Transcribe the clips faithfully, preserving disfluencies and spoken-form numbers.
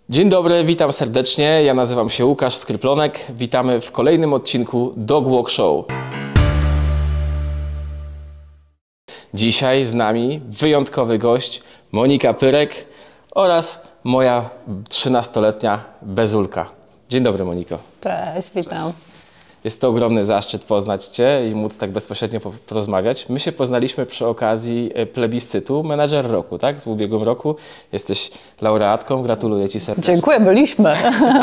Dzień dobry, witam serdecznie. Ja nazywam się Łukasz Skryplonek. Witamy w kolejnym odcinku Dog Walk Show. Dzisiaj z nami wyjątkowy gość Monika Pyrek oraz moja trzynastoletnia Bezulka. Dzień dobry, Moniko. Cześć, witam. Cześć. Jest to ogromny zaszczyt poznać Cię i móc tak bezpośrednio porozmawiać. My się poznaliśmy przy okazji plebiscytu Menadżer Roku, tak? Z ubiegłym roku. Jesteś laureatką, gratuluję Ci serdecznie. Dziękuję, byliśmy.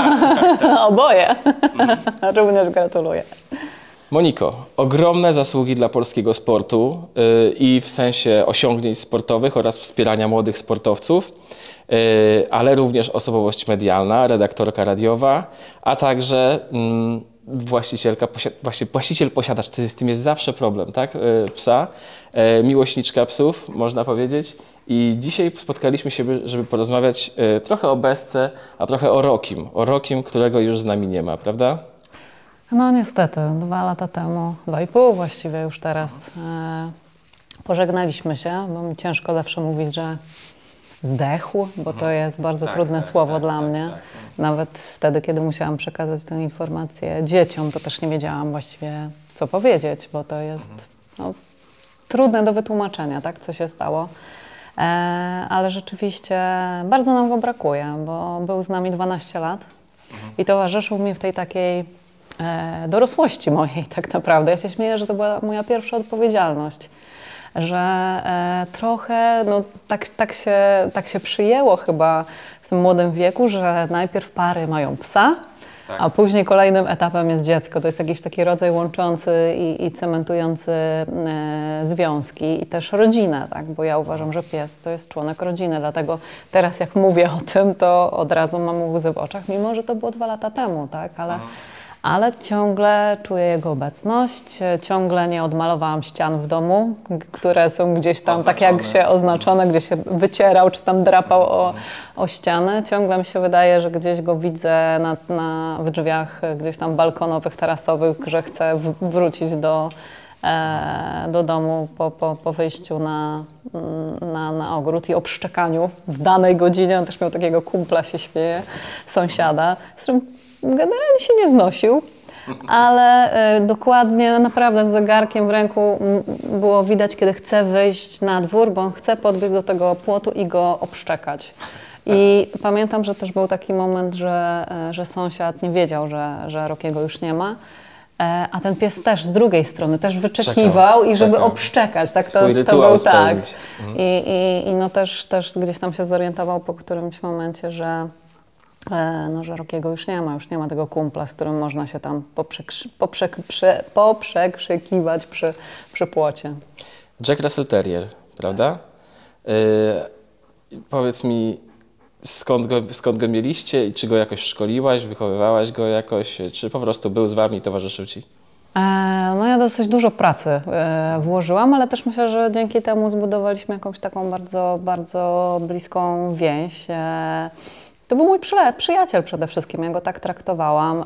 Oboje. Również gratuluję. Moniko, ogromne zasługi dla polskiego sportu yy, i w sensie osiągnięć sportowych oraz wspierania młodych sportowców, yy, ale również osobowość medialna, redaktorka radiowa, a także yy, właścicielka, posi właściciel posiadacz, z tym jest zawsze problem, tak? Yy, psa, yy, miłośniczka psów, można powiedzieć. I dzisiaj spotkaliśmy się, żeby porozmawiać yy, trochę o Bezce, a trochę o Rokim. O Rokim, którego już z nami nie ma, prawda? No niestety, dwa lata temu, dwa i pół właściwie już teraz, e, pożegnaliśmy się, bo mi ciężko zawsze mówić, że zdechł, bo to jest bardzo tak, trudne tak, słowo tak, dla tak, mnie. Tak, tak. Nawet wtedy, kiedy musiałam przekazać tę informację dzieciom, to też nie wiedziałam właściwie, co powiedzieć, bo to jest no, trudne do wytłumaczenia, tak, co się stało. E, ale rzeczywiście bardzo nam go brakuje, bo był z nami dwanaście lat i towarzyszył mi w tej takiej E, dorosłości mojej tak naprawdę. Ja się śmieję, że to była moja pierwsza odpowiedzialność, że e, trochę no, tak, tak, się, tak się przyjęło chyba w tym młodym wieku, że najpierw pary mają psa, tak, a później kolejnym etapem jest dziecko. To jest jakiś taki rodzaj łączący i, i cementujący e, związki i też rodzinę, tak? Bo ja uważam, że pies to jest członek rodziny, dlatego teraz jak mówię o tym, to od razu mam łzy w oczach, mimo że to było dwa lata temu, tak? Ale Ale ciągle czuję jego obecność, ciągle nie odmalowałam ścian w domu, które są gdzieś tam oznaczone, tak jak się oznaczone, gdzie się wycierał czy tam drapał o, o ściany. Ciągle mi się wydaje, że gdzieś go widzę na, na, w drzwiach gdzieś tam balkonowych, tarasowych, że chce w, wrócić do, e, do domu po, po, po wyjściu na, na, na ogród i obszczekaniu w danej godzinie. On też miał takiego kumpla, się śmieje, sąsiada, z którym generalnie się nie znosił, ale y, dokładnie, naprawdę z zegarkiem w ręku było widać, kiedy chce wyjść na dwór, bo on chce podbiec do tego płotu i go obszczekać. I pamiętam, że też był taki moment, że, że sąsiad nie wiedział, że, że Rokiego już nie ma, a ten pies też z drugiej strony też wyczekiwał czekał, i żeby czekał. obszczekać. Tak, to, Swój to rytuał był spełnić. tak. Mhm. I, i, i no też, też gdzieś tam się zorientował po którymś momencie, że No, że Rokiego już nie ma, już nie ma tego kumpla, z którym można się tam poprzekrzy, poprzek, prze, poprzekrzykiwać przy, przy płocie. Jack Russell Terrier, prawda? Yy, powiedz mi, skąd go, skąd go mieliście i czy go jakoś szkoliłaś, wychowywałaś go jakoś, czy po prostu był z wami i towarzyszył ci? E, no ja dosyć dużo pracy e, włożyłam, ale też myślę, że dzięki temu zbudowaliśmy jakąś taką bardzo, bardzo bliską więź. E, To był mój przyjaciel przede wszystkim, ja go tak traktowałam.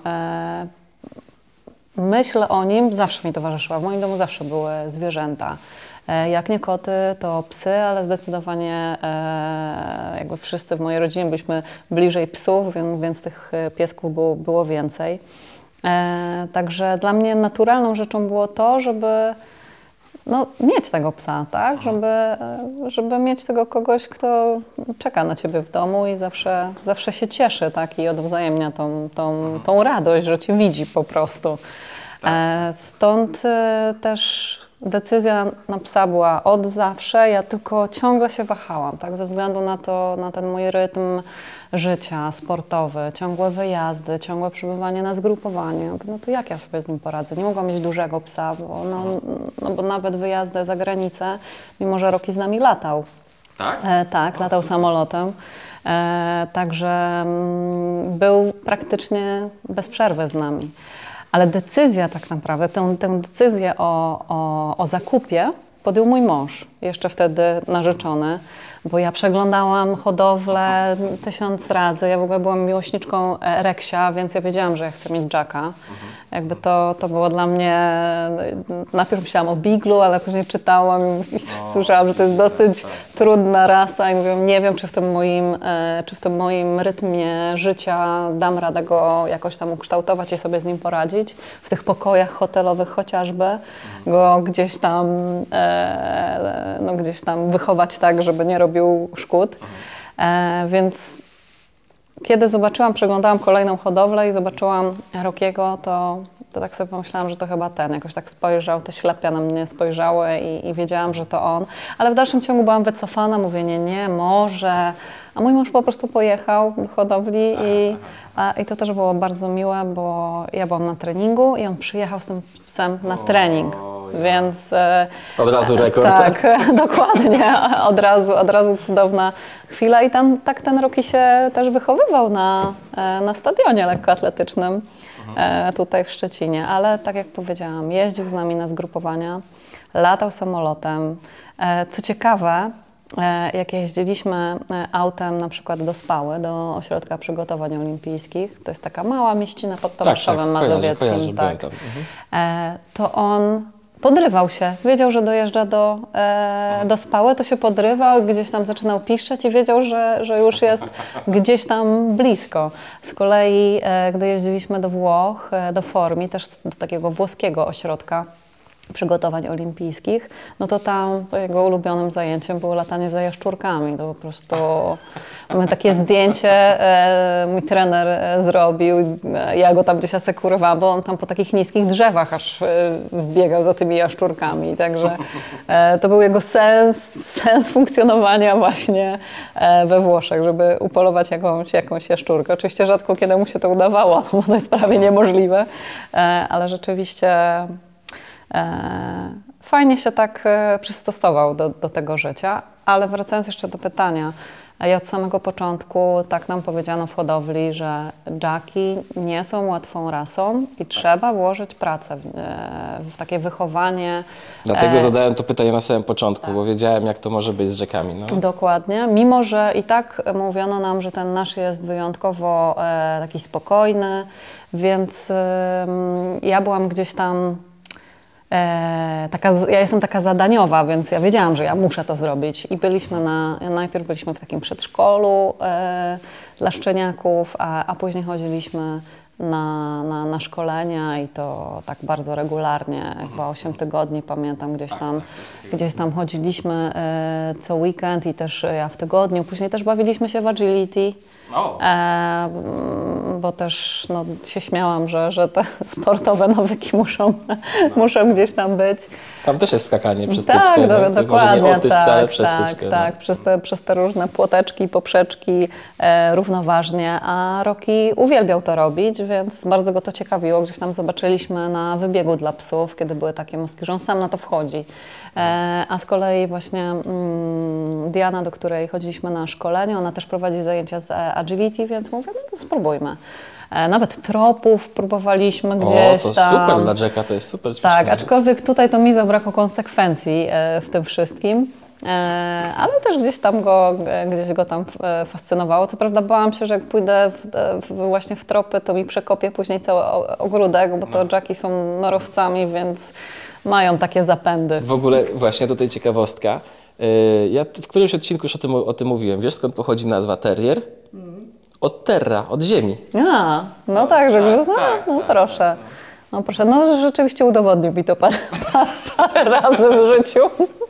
Myśl o nim zawsze mi towarzyszyła, w moim domu zawsze były zwierzęta. Jak nie koty, to psy, ale zdecydowanie jakby wszyscy w mojej rodzinie byliśmy bliżej psów, więc, więc tych piesków było, było więcej. Także dla mnie naturalną rzeczą było to, żeby no, mieć tego psa, tak? Żeby, żeby mieć tego kogoś, kto czeka na ciebie w domu i zawsze, zawsze się cieszy, tak? I odwzajemnia tą, tą, tą radość, że cię widzi po prostu. Tak. Stąd też decyzja na psa była od zawsze, ja tylko ciągle się wahałam, tak? Ze względu na to, na ten mój rytm życia sportowy, ciągłe wyjazdy, ciągłe przebywanie na zgrupowaniu. No to jak ja sobie z nim poradzę? Nie mogłam mieć dużego psa, bo, no, no bo nawet wyjazdy za granicę, mimo że Roki z nami latał. Tak? E, tak, o, latał super. samolotem. E, także m, był praktycznie bez przerwy z nami. Ale decyzja tak naprawdę, tę, tę decyzję o, o, o zakupie podjął mój mąż, jeszcze wtedy narzeczony, bo ja przeglądałam hodowlę tysiąc razy. Ja w ogóle byłam miłośniczką Reksia, więc ja wiedziałam, że ja chcę mieć Jacka. Mhm. Jakby to, to było dla mnie... Najpierw myślałam o Beaglu, ale później czytałam i no, słyszałam, że to jest dosyć tak. trudna rasa i mówiłam, nie wiem, czy w tym moim, czy w tym moim rytmie życia dam radę go jakoś tam ukształtować i sobie z nim poradzić. W tych pokojach hotelowych chociażby mhm. go gdzieś tam, no, gdzieś tam wychować tak, żeby nie robił szkód. Mhm. Więc kiedy zobaczyłam, przeglądałam kolejną hodowlę i zobaczyłam Rockiego, to, to tak sobie pomyślałam, że to chyba ten. Jakoś tak spojrzał, te ślepia na mnie spojrzały i, i wiedziałam, że to on. Ale w dalszym ciągu byłam wycofana, mówię, nie, nie, może. A mój mąż po prostu pojechał do hodowli i, a, i to też było bardzo miłe, bo ja byłam na treningu i on przyjechał z tym psem na trening. Więc od razu rekord. Tak, dokładnie. Od razu, od razu cudowna chwila i tam, tak ten Rocky się też wychowywał na, na stadionie lekkoatletycznym mhm. tutaj w Szczecinie, ale tak jak powiedziałam, jeździł z nami na zgrupowania, latał samolotem. Co ciekawe, jak jeździliśmy autem na przykład do Spały, do Ośrodka Przygotowań Olimpijskich, to jest taka mała mieścina pod Tomaszowem tak, tak, Mazowieckim, kojarzę, kojarzę, tak. mhm. to on podrywał się, wiedział, że dojeżdża do, e, do Spały, to się podrywał, gdzieś tam zaczynał piszczeć i wiedział, że, że już jest gdzieś tam blisko. Z kolei, e, gdy jeździliśmy do Włoch, e, do Formi, też do takiego włoskiego ośrodka przygotowań olimpijskich, no to tam jego ulubionym zajęciem było latanie za jaszczurkami. To po prostu mamy takie zdjęcie, e, mój trener e, zrobił, e, ja go tam gdzieś asekurowałam, bo on tam po takich niskich drzewach aż e, wbiegał za tymi jaszczurkami. Także e, to był jego sens, sens funkcjonowania właśnie e, we Włoszech, żeby upolować jakąś, jakąś jaszczurkę. Oczywiście rzadko kiedy mu się to udawało, bo to jest prawie niemożliwe, e, ale rzeczywiście fajnie się tak przystosował do, do tego życia, ale wracając jeszcze do pytania, ja od samego początku tak nam powiedziano w hodowli, że Jacki nie są łatwą rasą i trzeba włożyć pracę w, w takie wychowanie. Dlatego e... zadałem to pytanie na samym początku, tak. bo wiedziałem, jak to może być z Jackami. No. Dokładnie, mimo że i tak mówiono nam, że ten nasz jest wyjątkowo e, taki spokojny, więc e, ja byłam gdzieś tam E, taka, ja jestem taka zadaniowa, więc ja wiedziałam, że ja muszę to zrobić i byliśmy na, najpierw byliśmy w takim przedszkolu e, dla szczeniaków, a, a później chodziliśmy na, na, na szkolenia i to tak bardzo regularnie, chyba osiem tygodni, pamiętam, gdzieś tam, gdzieś tam chodziliśmy e, co weekend i też ja w tygodniu, później też bawiliśmy się w agility. Oh. E, bo też no, się śmiałam, że, że te sportowe nawyki muszą, no. muszą gdzieś tam być. Tam też jest skakanie przez tak, tyczkę. Do, dokładnie, może nie tyczce, tak, ale przez tak, tyczkę. tak, no. przez, te, przez te różne płoteczki, poprzeczki e, równoważnie, a Rocky uwielbiał to robić, więc bardzo go to ciekawiło. Gdzieś tam zobaczyliśmy na wybiegu dla psów, kiedy były takie mózgi, że on sam na to wchodzi. E, a z kolei właśnie mm, Diana, do której chodziliśmy na szkolenie, ona też prowadzi zajęcia z agility, więc mówię, no to spróbujmy. E, nawet tropów próbowaliśmy gdzieś o, to tam. super, dla Jacka to jest super ćwiczenie. Tak, aczkolwiek tutaj to mi zabrakło konsekwencji e, w tym wszystkim. E, ale też gdzieś tam go, gdzieś go tam e, fascynowało. Co prawda bałam się, że jak pójdę w, w, właśnie w tropy, to mi przekopie później cały ogródek, bo to no. Jacki są norowcami, więc mają takie zapędy. W ogóle właśnie tutaj ciekawostka. Ja w którymś odcinku już o tym, o tym mówiłem. Wiesz, skąd pochodzi nazwa terrier? Mm. Od terra, od ziemi. A, no tak, że tak, no, tak, no tak, proszę. Tak, no. no proszę, no rzeczywiście udowodnił mi to parę, parę razy w życiu.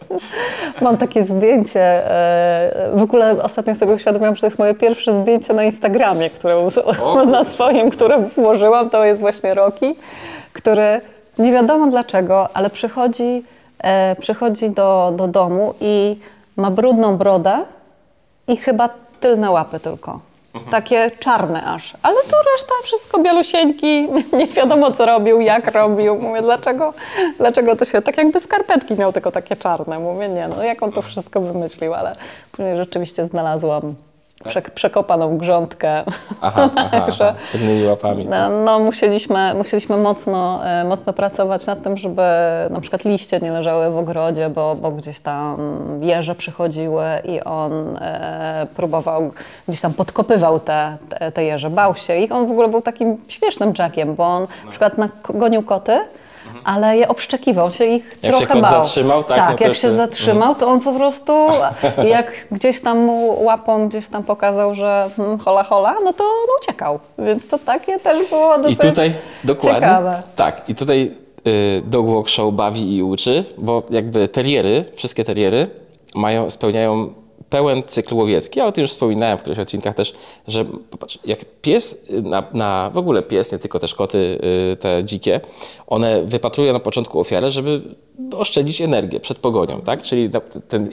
Mam takie zdjęcie, w ogóle ostatnio sobie uświadomiłam, że to jest moje pierwsze zdjęcie na Instagramie, które o, na swoim, które włożyłam, to jest właśnie Rocky, który nie wiadomo dlaczego, ale przychodzi, e, przychodzi do, do domu i ma brudną brodę i chyba tylne łapy tylko. Mhm. Takie czarne aż. Ale tu reszta wszystko bielusieńki, nie wiadomo co robił, jak robił. Mówię, dlaczego, dlaczego to się, tak jakby skarpetki miał tylko takie czarne. Mówię, nie no, jak on to wszystko wymyślił, ale później rzeczywiście znalazłam Prze- przekopaną grządkę Aha, aha, aha. Tylnymi łapami. No, no musieliśmy, musieliśmy mocno, e, mocno pracować nad tym, żeby na przykład liście nie leżały w ogrodzie, bo, bo gdzieś tam jeże przychodziły i on e, próbował, gdzieś tam podkopywał te, te, te jeże, bał się ich. On w ogóle był takim śmiesznym Jackiem, bo on na przykład na, gonił koty, ale je obszczekiwał, się ich jak trochę się kot bał. zatrzymał, tak? Tak, no jak też, się zatrzymał, to on po prostu, jak gdzieś tam mu łapą gdzieś tam pokazał, że hmm, hola hola, no to no, uciekał. Więc to takie też było dosyć I tutaj, dokładnie, ciekawe. tak, i tutaj y, Dog Walk Show bawi i uczy, bo jakby teriery, wszystkie teriery mają, spełniają pełen cykl łowiecki. Ja o tym już wspominałem w którychś odcinkach też, że popatrz, jak pies, na, na, w ogóle pies, nie tylko też koty, y, te dzikie, one wypatrują na początku ofiarę, żeby oszczędzić energię przed pogonią, tak? Czyli ten,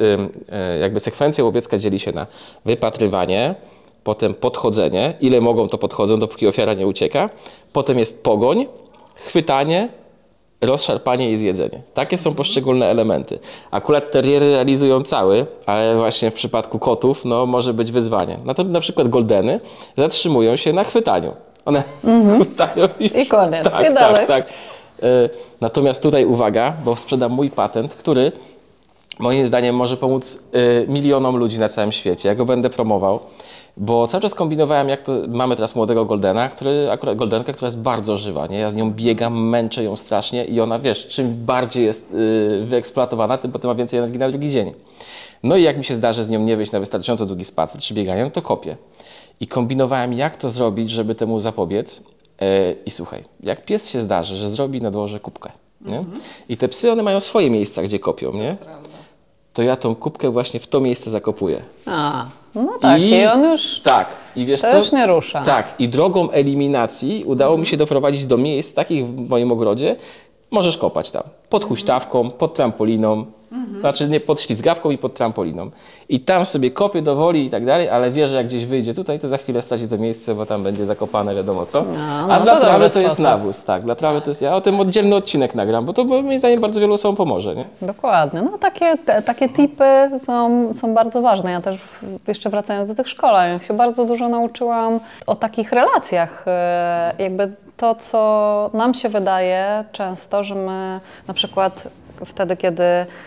jakby sekwencja łowiecka dzieli się na wypatrywanie, potem podchodzenie, ile mogą to podchodzą, dopóki ofiara nie ucieka, potem jest pogoń, chwytanie, rozszarpanie i zjedzenie. Takie są poszczególne elementy. Akurat teriery realizują cały, ale właśnie w przypadku kotów no, może być wyzwanie. Natomiast na przykład goldeny zatrzymują się na chwytaniu. One mm-hmm. chwytają i... I koniec. Tak, I tak, dalej. tak. Y, natomiast tutaj uwaga, bo sprzedam mój patent, który moim zdaniem może pomóc y, milionom ludzi na całym świecie. Ja go będę promował. Bo cały czas kombinowałem, jak to mamy teraz młodego Goldena, który, akurat Goldenkę, która jest bardzo żywa, nie? Ja z nią biegam, męczę ją strasznie i ona, wiesz, czym bardziej jest yy, wyeksploatowana, tym potem ma więcej energii na drugi dzień. No i jak mi się zdarzy z nią nie wyjść na wystarczająco długi spacer czy bieganie, no to kopię. I kombinowałem, jak to zrobić, żeby temu zapobiec. Yy, I słuchaj, jak pies się zdarzy, że zrobi na dworze kubkę, nie? Mm-hmm. I te psy, one mają swoje miejsca, gdzie kopią, nie? To ja tą kubkę właśnie w to miejsce zakopuję. A, no tak, i, i on już tak, i wiesz to co? już nie rusza. Tak, i drogą eliminacji udało mi się doprowadzić do miejsc takich w moim ogrodzie, możesz kopać tam, pod huśtawką, pod trampoliną, mhm. znaczy nie pod ślizgawką i pod trampoliną. I tam sobie kopię do woli i tak dalej, ale wie, że jak gdzieś wyjdzie tutaj, to za chwilę straci to miejsce, bo tam będzie zakopane wiadomo co. No, no A to dla trawy to sposób. jest nawóz, tak, dla trawy to jest, ja o tym oddzielny odcinek nagram, bo to moim zdaniem bardzo wielu osobom pomoże, nie? Dokładnie, no takie, te, takie tipy są, są bardzo ważne. Ja też jeszcze wracając do tych szkoleń, się bardzo dużo nauczyłam o takich relacjach, jakby to, co nam się wydaje często, że my na przykład wtedy, kiedy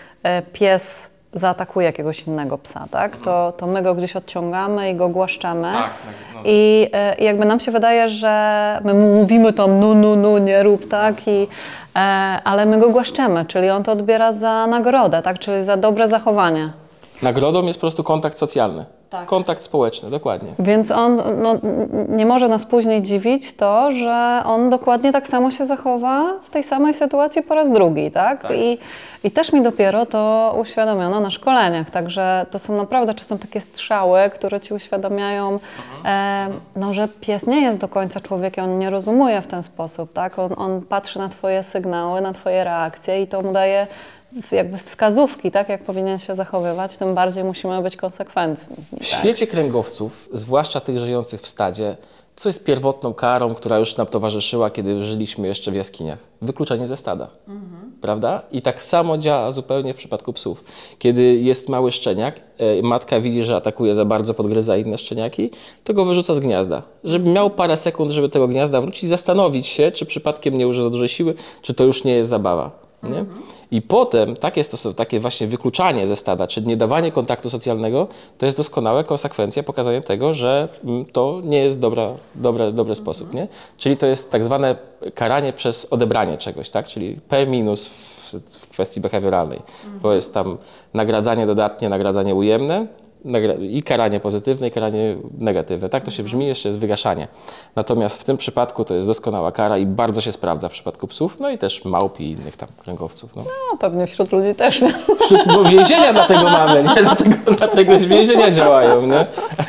pies zaatakuje jakiegoś innego psa, tak? To, to my go gdzieś odciągamy i go głaszczemy. Tak, no. I y, jakby nam się wydaje, że my mu mówimy tam no, no, no, nie rób tak, i, e, ale my go głaszczemy, czyli on to odbiera za nagrodę, tak? Czyli za dobre zachowanie. Nagrodą jest po prostu kontakt socjalny. Tak. Kontakt społeczny, dokładnie. Więc on no, nie może nas później dziwić to, że on dokładnie tak samo się zachowa w tej samej sytuacji po raz drugi, tak? Tak. I, I też mi dopiero to uświadomiono na szkoleniach, także to są naprawdę czasem takie strzały, które ci uświadamiają, mhm. e, no, że pies nie jest do końca człowiekiem, on nie rozumuje w ten sposób, tak? On, on patrzy na twoje sygnały, na twoje reakcje i to mu daje jakby wskazówki, tak, jak powinien się zachowywać, tym bardziej musimy być konsekwentni. W tak? świecie kręgowców, zwłaszcza tych żyjących w stadzie, co jest pierwotną karą, która już nam towarzyszyła, kiedy żyliśmy jeszcze w jaskiniach? Wykluczenie ze stada, mhm. prawda? I tak samo działa zupełnie w przypadku psów. Kiedy jest mały szczeniak, e, matka widzi, że atakuje za bardzo, podgryza inne szczeniaki, to go wyrzuca z gniazda. Żeby miał parę sekund, żeby do tego gniazda wrócić, zastanowić się, czy przypadkiem nie użył za dużej siły, czy to już nie jest zabawa. Nie? Mhm. I potem takie, stosow- takie właśnie wykluczanie ze stada, czy nie dawanie kontaktu socjalnego, to jest doskonała konsekwencja pokazania tego, że to nie jest dobra, dobre, dobry mhm. sposób. Nie? Czyli to jest tak zwane karanie przez odebranie czegoś, tak? Czyli P minus w, w kwestii behawioralnej, mhm. bo jest tam nagradzanie dodatnie, nagradzanie ujemne, i karanie pozytywne, i karanie negatywne. Tak to się brzmi, jeszcze jest wygaszanie. Natomiast w tym przypadku to jest doskonała kara i bardzo się sprawdza w przypadku psów, no i też małp i innych tam kręgowców. No, no pewnie wśród ludzi też. Nie? Wśród, bo więzienia dlatego mamy, nie? Dlatego, dlatego więzienia działają, nie?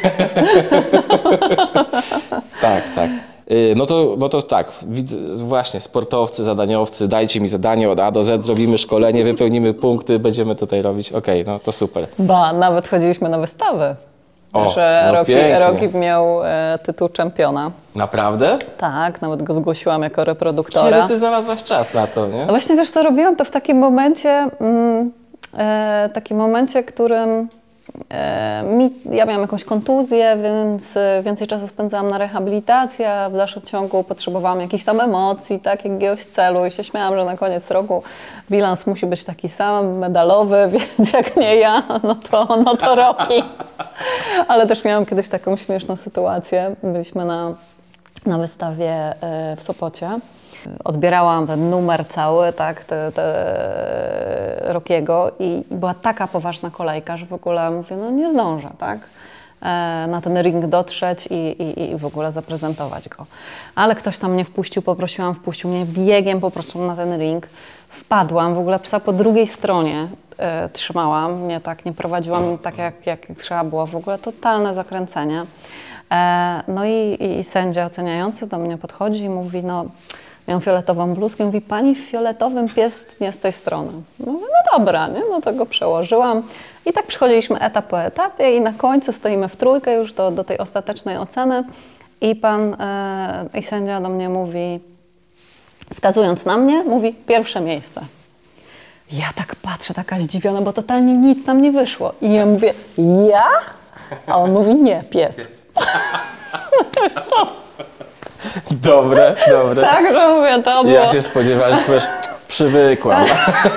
Tak, tak. No to, no to tak, widzę, właśnie sportowcy, zadaniowcy, dajcie mi zadanie od A do Z, zrobimy szkolenie, wypełnimy punkty, będziemy tutaj robić, okej, okay, no to super. Ba, nawet chodziliśmy na wystawy. O, że no Rocky, Rocky miał e, tytuł czempiona. Naprawdę? Tak, nawet go zgłosiłam jako reproduktora. Kiedy ty znalazłaś czas na to, nie? No właśnie, wiesz co, robiłam to w takim momencie, mm, e, takim momencie, którym e, mi, ja miałam jakąś kontuzję, więc więcej czasu spędzałam na rehabilitacji, a w dalszym ciągu potrzebowałam jakichś tam emocji, tak, jakiegoś celu i się śmiałam, że na koniec roku bilans musi być taki sam, medalowy, więc jak nie ja, no to, no to Rocky. Ale też miałam kiedyś taką śmieszną sytuację. Byliśmy na, na wystawie e, w Sopocie. Odbierałam ten numer cały, tak, te, te Rockiego i była taka poważna kolejka, że w ogóle mówię, no nie zdążę, tak, e, na ten ring dotrzeć i, i, i w ogóle zaprezentować go. Ale ktoś tam mnie wpuścił, poprosiłam, wpuścił mnie biegiem po prostu na ten ring. Wpadłam, w ogóle psa po drugiej stronie e, trzymałam, nie tak, nie prowadziłam tak jak, jak trzeba było, w ogóle totalne zakręcenie. E, no i, i sędzia oceniający do mnie podchodzi i mówi, no miałam fioletową bluzkę, mówi, pani w fioletowym pies nie z tej strony. No, no dobra, nie? No to go przełożyłam. I tak przychodziliśmy etap po etapie i na końcu stoimy w trójkę już do, do tej ostatecznej oceny i pan e, i sędzia do mnie mówi, wskazując na mnie, mówi, pierwsze miejsce. Ja tak patrzę, taka zdziwiona, bo totalnie nic tam nie wyszło. I ja mówię, ja? A on mówi, nie, pies. pies. Co? Dobre, dobre. Tak, że mówię, to było... Ja się spodziewałem, że powiesz, przywykłam.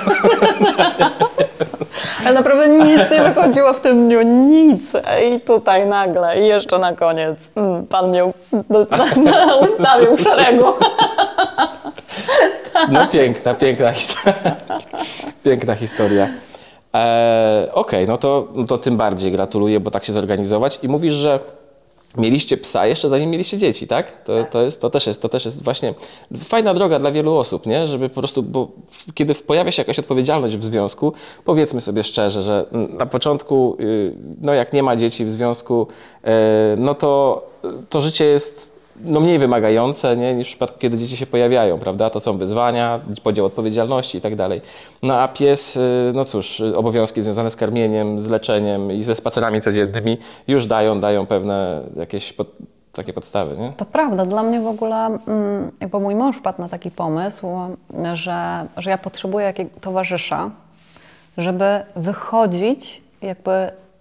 Ale naprawdę nic nie wychodziło w tym dniu, nic. I tutaj nagle, i jeszcze na koniec, mm, pan mnie do, na, ustawił w szeregu. No piękna, piękna historia. Piękna historia. E, Okej, okay, no to, no to tym bardziej gratuluję, bo tak się zorganizować. I mówisz, że mieliście psa jeszcze zanim mieliście dzieci, tak? To, to, jest, to, też jest, to też jest właśnie fajna droga dla wielu osób, nie? Żeby po prostu, bo kiedy pojawia się jakaś odpowiedzialność w związku, powiedzmy sobie szczerze, że na początku, no jak nie ma dzieci w związku, no to, to życie jest no mniej wymagające, nie? Niż w przypadku, kiedy dzieci się pojawiają, prawda? To są wyzwania, podział odpowiedzialności i tak dalej. No a pies, no cóż, obowiązki związane z karmieniem, z leczeniem i ze spacerami codziennymi już dają, dają pewne jakieś pod, takie podstawy, nie? To prawda. Dla mnie w ogóle, jakby mój mąż wpadł na taki pomysł, że, że ja potrzebuję jakiegoś towarzysza, żeby wychodzić jakby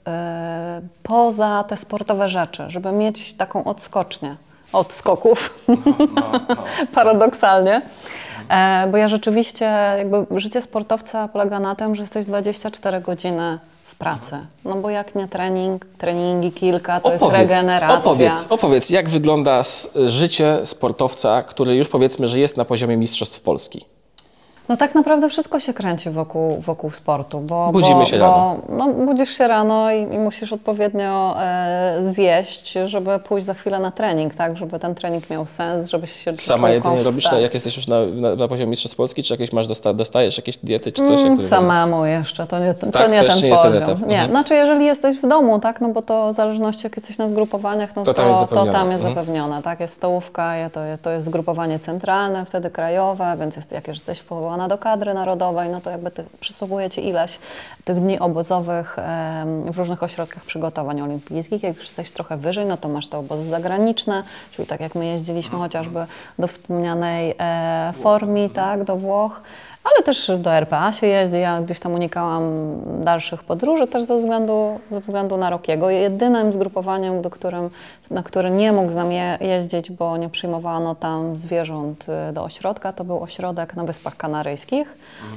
e, poza te sportowe rzeczy, żeby mieć taką odskocznię. Od skoków, no, no, no. Paradoksalnie, e, bo ja rzeczywiście, jakby życie sportowca polega na tym, że jesteś dwadzieścia cztery godziny w pracy, no bo jak nie trening, treningi kilka, to opowiedz, jest regeneracja. Opowiedz, opowiedz, jak wygląda życie sportowca, który już powiedzmy, że jest na poziomie mistrzostw Polski? No tak naprawdę wszystko się kręci wokół, wokół sportu, bo, Budzimy bo, się bo rano. No, budzisz się rano i, i musisz odpowiednio e, zjeść, żeby pójść za chwilę na trening, tak, żeby ten trening miał sens, żebyś się Sama jedzenie robisz, tak. Jak jesteś już na, na, na poziomie mistrzostw Polski, czy jakieś masz, dosta, dostajesz jakieś diety, czy coś? Mm, samemu jeszcze, to nie, to tak, nie to ten nie poziom. Jest ten etap. Nie, mhm. Znaczy jeżeli jesteś w domu, tak, no bo to w zależności jak jesteś na zgrupowaniach, no to, to tam jest to, zapewnione, to tam jest mhm. zapewnione, tak, jest stołówka, to, to jest zgrupowanie centralne, wtedy krajowe, więc jest, jak jesteś powołana do kadry narodowej, no to jakby ty, przysługuje Ci ileś tych dni obozowych em, w różnych ośrodkach przygotowań olimpijskich. Jak już jesteś trochę wyżej, no to masz te obozy zagraniczne, czyli tak jak my jeździliśmy chociażby do wspomnianej e, Formi, tak, do Włoch, ale też do R P A się jeździ. Ja gdzieś tam unikałam dalszych podróży też ze względu, ze względu na Rockiego. Jedynym zgrupowaniem, do którym, na które nie mógł za mnie jeździć, bo nie przyjmowano tam zwierząt do ośrodka, to był ośrodek na Wyspach Kanaryjskich.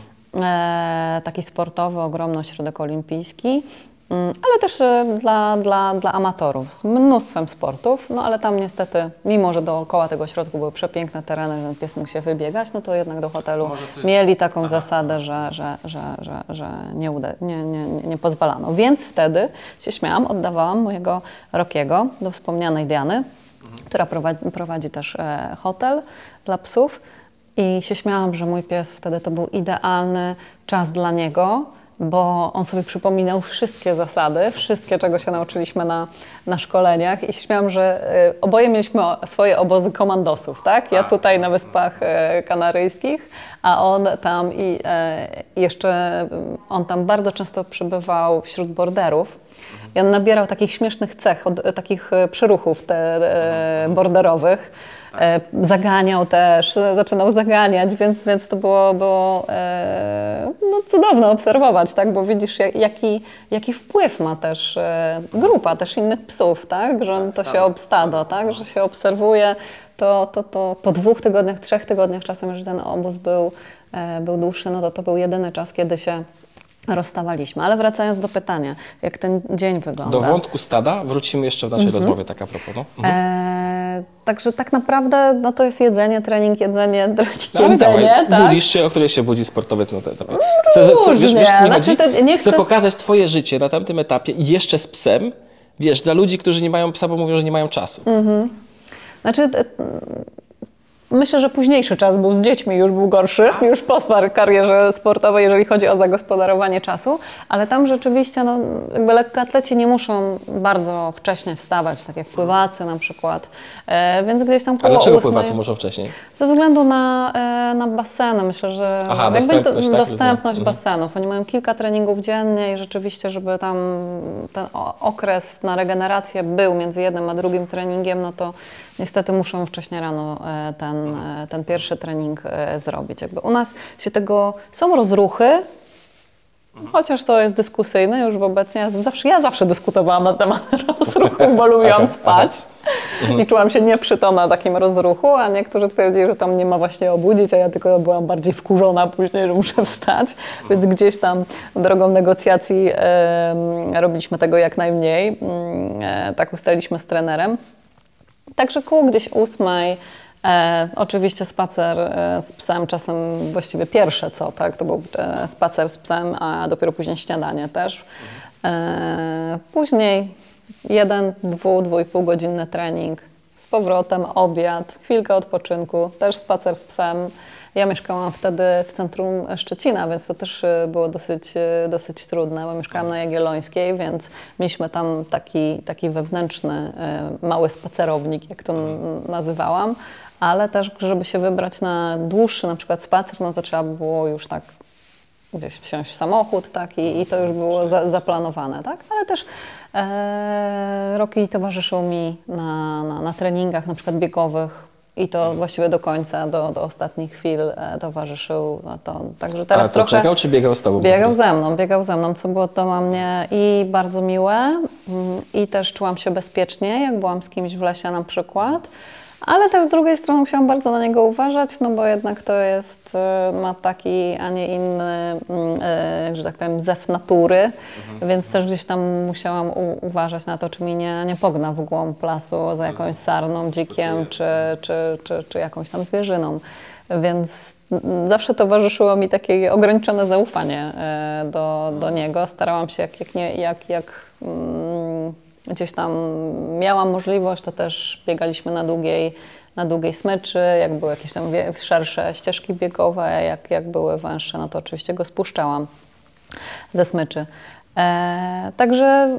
E, taki sportowy, ogromny ośrodek olimpijski, ale też dla, dla, dla amatorów z mnóstwem sportów, no ale tam niestety, mimo że dookoła tego ośrodku były przepiękne tereny, że pies mógł się wybiegać, no to jednak do hotelu coś... mieli taką Aha. zasadę, że, że, że, że, że nie, uda, nie, nie, nie pozwalano. Więc wtedy się śmiałam, oddawałam mojego Rockiego do wspomnianej Diany, mhm. która prowadzi, prowadzi też e, hotel dla psów. I się śmiałam, że mój pies wtedy to był idealny czas dla niego, bo on sobie przypominał wszystkie zasady, wszystkie, czego się nauczyliśmy na, na szkoleniach i się śmiałam, że y, oboje mieliśmy swoje obozy komandosów, tak? Ja tutaj na Wyspach y, Kanaryjskich, a on tam i y, jeszcze on tam bardzo często przebywał wśród borderów. I on nabierał takich śmiesznych cech, od, takich przyruchów te, e, borderowych. e, zaganiał też, zaczynał zaganiać, więc, więc to było, było e, no, cudowne obserwować, tak? Bo widzisz, jak, jaki, jaki wpływ ma też e, grupa, też innych psów, tak? Że on, to się obstado, tak? Że się obserwuje, to, to, to po dwóch tygodniach, trzech tygodniach czasem, jeżeli ten obóz był, e, był dłuższy, no to to był jedyny czas, kiedy się rozstawaliśmy. Ale wracając do pytania, jak ten dzień wygląda. Do wątku stada wrócimy jeszcze w naszej mm-hmm. rozmowie, tak a propos. No. Mm-hmm. e, także tak naprawdę no to jest jedzenie, trening, jedzenie, trening, no, ale jedzenie. Dawaj, tak? Budzisz się, o której się budzi sportowiec na tym etapie. Chcę, chcę, wiesz, wiesz, co mi chodzi? Znaczy, to nie chcę... chcę pokazać twoje życie na tamtym etapie i jeszcze z psem, wiesz, dla ludzi, którzy nie mają psa, bo mówią, że nie mają czasu. Mm-hmm. Znaczy... Myślę, że późniejszy czas był z dziećmi, już był gorszy, już po karierze sportowej, jeżeli chodzi o zagospodarowanie czasu, ale tam rzeczywiście no, jakby lekkoatleci nie muszą bardzo wcześnie wstawać, tak jak pływacy na przykład, e, więc gdzieś tam koło A dlaczego ósmej, pływacy muszą wcześniej? Ze względu na, e, na baseny, myślę, że Aha, jakby dostępność, do, tak? dostępność Mhm. basenów. Oni mają kilka treningów dziennie i rzeczywiście, żeby tam ten okres na regenerację był między jednym a drugim treningiem, no to niestety muszą wcześniej rano ten, ten pierwszy trening zrobić. Jakby u nas się tego, są rozruchy, chociaż to jest dyskusyjne już w obecnie. Zawsze, ja zawsze dyskutowałam na temat rozruchów, bo lubiłam spać i czułam się nieprzytomna takim rozruchu, a niektórzy twierdzili, że to mnie ma właśnie obudzić, a ja tylko byłam bardziej wkurzona później, że muszę wstać, więc gdzieś tam drogą negocjacji e, robiliśmy tego jak najmniej. E, tak ustaliliśmy z trenerem. Także koło gdzieś ósmej, e, oczywiście spacer e, z psem, czasem właściwie pierwsze co, tak, to był e, spacer z psem, a dopiero później śniadanie też. E, później jeden, dwu, dwu i pół godzinny trening, z powrotem obiad, chwilkę odpoczynku, też spacer z psem. Ja mieszkałam wtedy w centrum Szczecina, więc to też było dosyć, dosyć trudne, bo mieszkałam na Jagiellońskiej, więc mieliśmy tam taki, taki wewnętrzny, mały spacerownik, jak to nazywałam, ale też, żeby się wybrać na dłuższy na przykład spacer, no to trzeba było już tak gdzieś wsiąść w samochód, tak, i, i to już było za, zaplanowane, tak, ale też e, Rocky towarzyszył mi na, na, na treningach, na przykład biegowych, i to właściwie do końca, do, do ostatnich chwil e, towarzyszył. No to, także teraz A co, trochę czekał czy biegał z tobą? Biegał ze mną, biegał ze mną, co było to dla mnie i bardzo miłe, mm, i też czułam się bezpiecznie, jak byłam z kimś w lesie na przykład. Ale też z drugiej strony musiałam bardzo na niego uważać, no bo jednak to jest, ma taki, a nie inny, że tak powiem, zew natury, mhm. więc też gdzieś tam musiałam u, uważać na to, czy mi nie, nie pogna w głąb lasu za jakąś sarną, dzikiem, czy, czy, czy, czy jakąś tam zwierzyną. Więc zawsze towarzyszyło mi takie ograniczone zaufanie do, do niego. Starałam się, jak, jak, nie, jak, jak mm, gdzieś tam miałam możliwość, to też biegaliśmy na długiej, na długiej smyczy, jak były jakieś tam szersze ścieżki biegowe, jak, jak były węższe, no to oczywiście go spuszczałam ze smyczy. E, także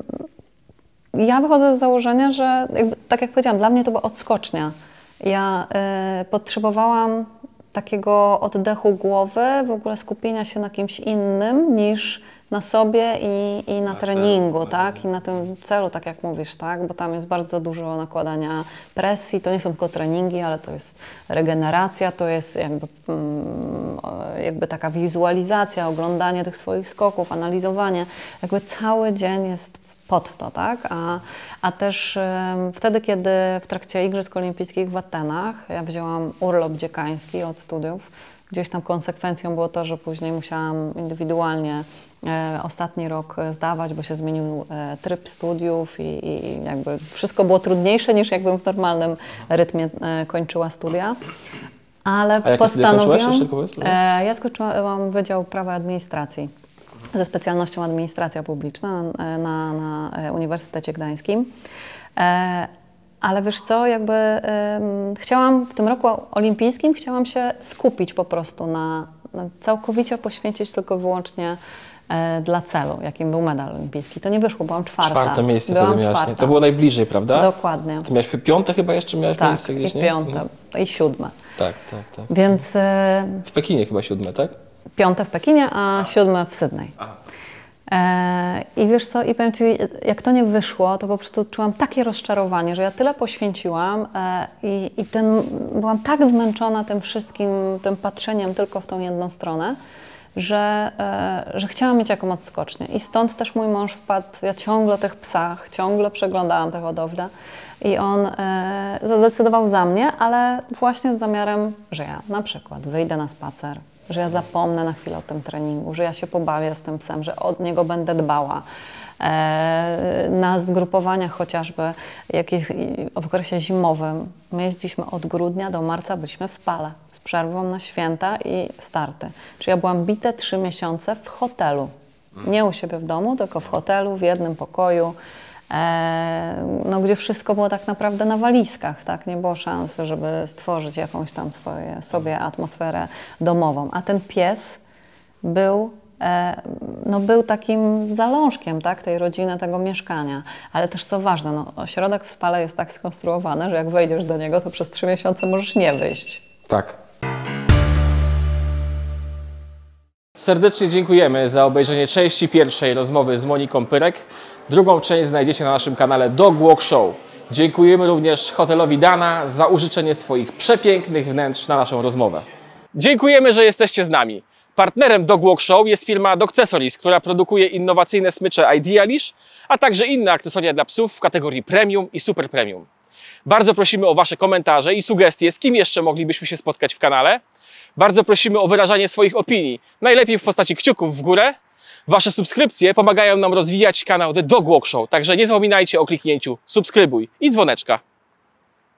ja wychodzę z założenia, że jakby, tak jak powiedziałam, dla mnie to była odskocznia. Ja e, potrzebowałam takiego oddechu głowy, w ogóle skupienia się na kimś innym niż na sobie i, i na, na treningu, celu, tak? I na tym celu, tak jak mówisz, tak? Bo tam jest bardzo dużo nakładania presji. To nie są tylko treningi, ale to jest regeneracja, to jest jakby, jakby taka wizualizacja, oglądanie tych swoich skoków, analizowanie. Jakby cały dzień jest pod to, tak? A, a też um, wtedy, kiedy w trakcie Igrzysk Olimpijskich w Atenach ja wzięłam urlop dziekański od studiów, gdzieś tam konsekwencją było to, że później musiałam indywidualnie e, ostatni rok zdawać, bo się zmienił e, tryb studiów i, i jakby wszystko było trudniejsze niż jakbym w normalnym rytmie e, kończyła studia. Ale A postanowiłam... E, ja skończyłam Wydział Prawa i Administracji ze specjalnością Administracja Publiczna na, na, na Uniwersytecie Gdańskim. E, Ale wiesz co, jakby um, chciałam w tym roku olimpijskim, chciałam się skupić po prostu na, na całkowicie poświęcić tylko i wyłącznie e, dla celu, jakim był medal olimpijski. To nie wyszło, byłam czwarta. Czwarte miejsce byłam wtedy miałaś, czwarta. nie? To było najbliżej, prawda? Dokładnie. Ty miałaś piąte chyba jeszcze miałaś tak, miejsce gdzieś, i nie? piąte, mhm. i siódme. Tak, tak, tak. Więc... E, w Pekinie chyba siódme, tak? Piąte w Pekinie, a, a. siódme w Sydney. Aha. E, I wiesz co, i powiem Ci, jak to nie wyszło, to po prostu czułam takie rozczarowanie, że ja tyle poświęciłam e, i, i ten, byłam tak zmęczona tym wszystkim, tym patrzeniem tylko w tą jedną stronę, że, e, że chciałam mieć jakąś odskocznię. I stąd też mój mąż wpadł, ja ciągle o tych psach, ciągle przeglądałam te hodowle i on e, zadecydował za mnie, ale właśnie z zamiarem, że ja na przykład wyjdę na spacer, że ja zapomnę na chwilę o tym treningu, że ja się pobawię z tym psem, że od niego będę dbała. E, na zgrupowaniach chociażby jakich, w okresie zimowym, my jeździliśmy od grudnia do marca, byliśmy w Spale z przerwą na święta i starty. Czyli ja byłam bite trzy miesiące w hotelu. Nie u siebie w domu, tylko w hotelu, w jednym pokoju. E, no, gdzie wszystko było tak naprawdę na walizkach, tak? Nie było szans, żeby stworzyć jakąś tam swoje, sobie atmosferę domową. A ten pies był, e, no, był takim zalążkiem, tak? Tej rodziny, tego mieszkania. Ale też co ważne, no, ośrodek w Spale jest tak skonstruowany, że jak wejdziesz do niego, to przez trzy miesiące możesz nie wyjść. Tak. Serdecznie dziękujemy za obejrzenie części pierwszej rozmowy z Moniką Pyrek. Drugą część znajdziecie na naszym kanale Dog Walk Show. Dziękujemy również hotelowi Dana za użyczenie swoich przepięknych wnętrz na naszą rozmowę. Dziękujemy, że jesteście z nami. Partnerem Dog Walk Show jest firma Dogcesories, która produkuje innowacyjne smycze Idealish, a także inne akcesoria dla psów w kategorii premium i super premium. Bardzo prosimy o Wasze komentarze i sugestie, z kim jeszcze moglibyśmy się spotkać w kanale. Bardzo prosimy o wyrażanie swoich opinii, najlepiej w postaci kciuków w górę. Wasze subskrypcje pomagają nam rozwijać kanał The Dog Walk Show, także nie zapominajcie o kliknięciu subskrybuj i dzwoneczka.